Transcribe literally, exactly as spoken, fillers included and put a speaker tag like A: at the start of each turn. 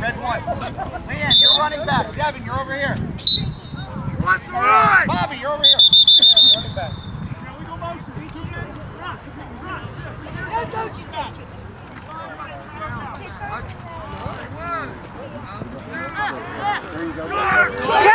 A: red one. LeAnn, you're running back. Devin, you're over here.
B: What's the run?
A: Bobby, you're over here. Running back.
B: There you go.